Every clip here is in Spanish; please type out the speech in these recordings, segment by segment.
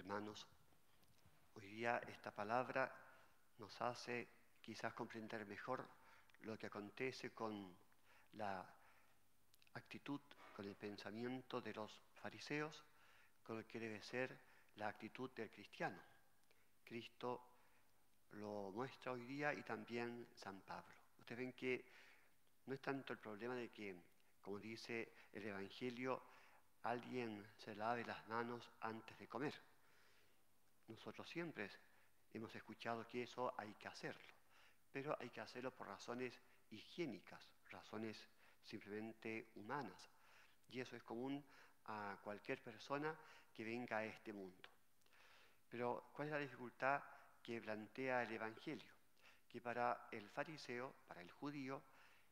hermanos, hoy día esta palabra nos hace quizás comprender mejor lo que acontece con la actitud, con el pensamiento de los fariseos, con lo que debe ser la actitud del cristiano. Cristo lo muestra hoy día y también San Pablo. Ustedes ven que no es tanto el problema de que, como dice el Evangelio, alguien se lave las manos antes de comer. Nosotros siempre hemos escuchado que eso hay que hacerlo, pero hay que hacerlo por razones higiénicas, razones simplemente humanas. Y eso es común a cualquier persona que venga a este mundo. Pero ¿cuál es la dificultad que plantea el Evangelio? Que para el fariseo, para el judío,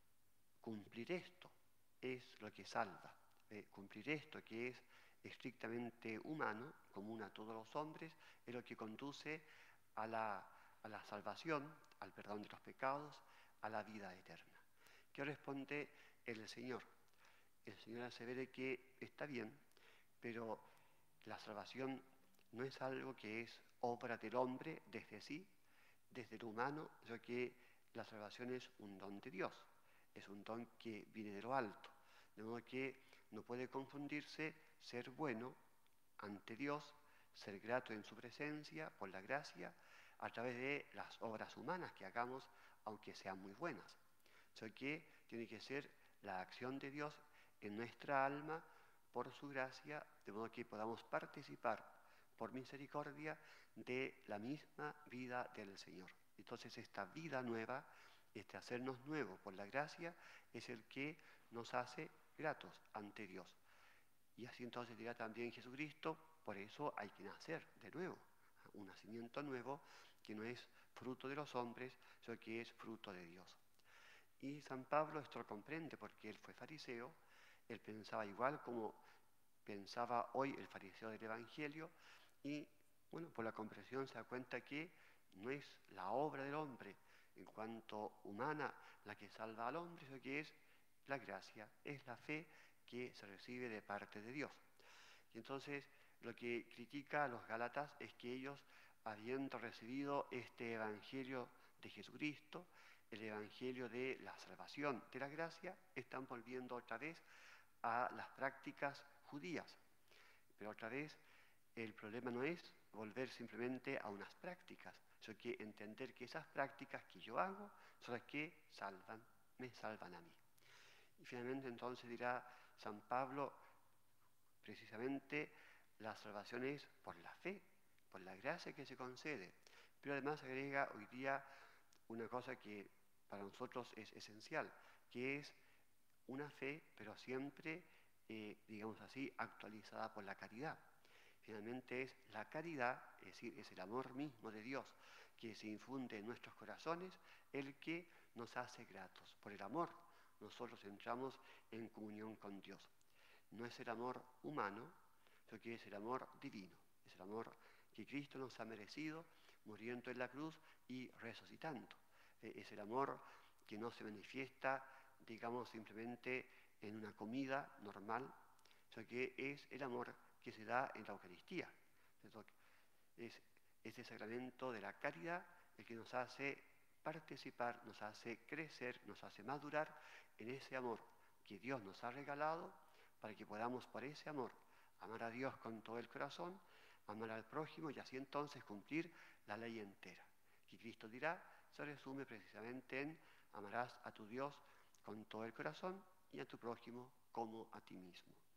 cumplir esto es lo que salva. Cumplir esto que es estrictamente humano, común a todos los hombres, es lo que conduce a la salvación, al perdón de los pecados, a la vida eterna. ¿Qué responde el Señor? El Señor asevera que está bien, pero la salvación no es algo que es obra del hombre desde sí, desde lo humano, sino que la salvación es un don de Dios, es un don que viene de lo alto, de modo que no puede confundirse ser bueno ante Dios, ser grato en su presencia, por la gracia, a través de las obras humanas que hagamos, aunque sean muy buenas. Sino que tiene que ser la acción de Dios en nuestra alma, por su gracia, de modo que podamos participar por misericordia de la misma vida del Señor. Entonces esta vida nueva, este hacernos nuevos por la gracia, es el que nos hace gratos ante Dios. Y así entonces dirá también Jesucristo, por eso hay que nacer de nuevo, un nacimiento nuevo que no es fruto de los hombres, sino que es fruto de Dios. Y San Pablo esto lo comprende porque él fue fariseo, él pensaba igual como pensaba hoy el fariseo del Evangelio y, bueno, por la comprensión se da cuenta que no es la obra del hombre en cuanto humana la que salva al hombre, sino que es la gracia, es la fe que se recibe de parte de Dios. Y entonces lo que critica a los Gálatas es que ellos, habiendo recibido este Evangelio de Jesucristo, el Evangelio de la salvación, de la gracia, están volviendo otra vez a las prácticas judías. Pero otra vez el problema no es volver simplemente a unas prácticas, sino que entender que esas prácticas que yo hago son las que me salvan a mí. Y finalmente entonces dirá San Pablo, precisamente la salvación es por la fe, por la gracia que se concede. Pero además agrega hoy día una cosa que para nosotros es esencial, que es una fe, pero siempre, digamos así, actualizada por la caridad. Finalmente es la caridad, es decir, es el amor mismo de Dios que se infunde en nuestros corazones, el que nos hace gratos. Por el amor nosotros entramos en comunión con Dios. No es el amor humano, sino que es el amor divino, es el amor que Cristo nos ha merecido, muriendo en la cruz y resucitando. Es el amor que no se manifiesta, digamos, simplemente en una comida normal, sino que es el amor que se da en la Eucaristía. Es ese sacramento de la caridad el que nos hace participar, nos hace crecer, nos hace madurar en ese amor que Dios nos ha regalado, para que podamos por ese amor amar a Dios con todo el corazón, amar al prójimo y así entonces cumplir la ley entera. Que Cristo dirá, se resume precisamente en amarás a tu Dios con todo el corazón y a tu prójimo como a ti mismo.